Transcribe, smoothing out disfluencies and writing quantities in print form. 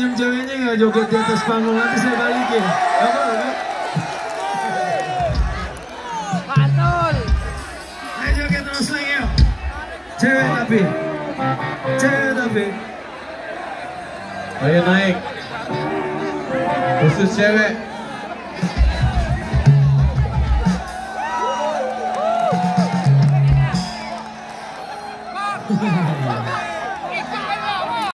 senyum ceweknya nggak joget di atas panggung, nanti saya balikin. Apa? Mantul. Ayo joget terus lagi yuk. Cewek tapi. Ayo naik. Khusus cewek.